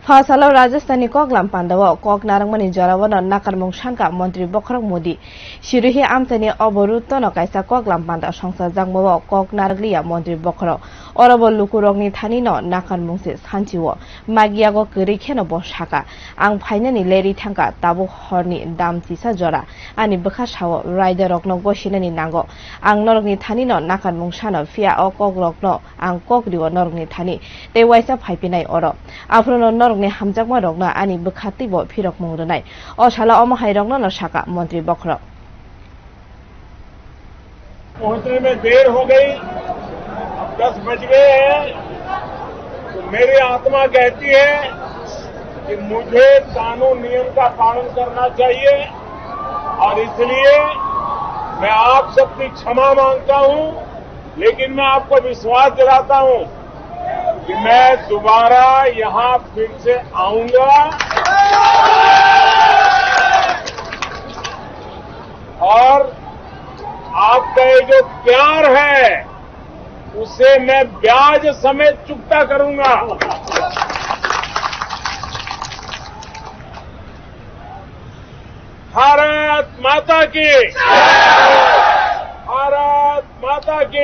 Hasalau Rajasthani Koklam Pandawa, Kok Narangmani Jarawana Nakarmung Shanka, Montri Bokrang Modi, Shirihi Amtani Oboruto no Kaisa Koklam Panda Shangsa Zangmo, Kok Naraglia, Montri Bokro, Orable Lukurogni Tanino, Nakarmungsis, Hantiwo, Magiago Kurikeno Boshaka, Ang Painani Lady Tanka, Tabu Horni, Dam Tisa Jora, Ani Bakashaw, Rider Rogno Goshinani Nango, Ang Norogni Tanino, Nakarmung Shano, Fia or Kok Rogno, Ang Kokriwa Norogni Tani, they wise up Pipinai Oro. Afro Norogni Hamjagma Rogna, Ani Bukatibo, Pirok Mundanai, or Shala Oma Hairogno no Shaka, Montri Bokro. पहुंचने में देर हो गई, 10 बज गए हैं, तो मेरी आत्मा कहती है कि मुझे कानून नियम का पालन करना चाहिए और इसलिए मैं आप सबकी क्षमा मांगता हूं, लेकिन मैं आपको विश्वास दिलाता हूं कि मैं दोबारा यहां फिर से आऊंगा और आपका ये जो प्यार है उसे मैं ब्याज समेत चुकता करूंगा। भारत माता की, भारत माता की।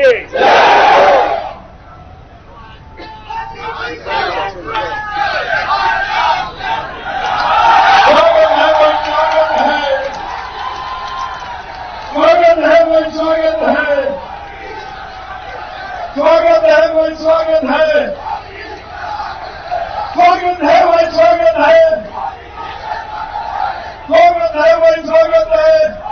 स्वागत है भाई, स्वागत है, स्वागत है भाई, स्वागत है, स्वागत है भाई, स्वागत है।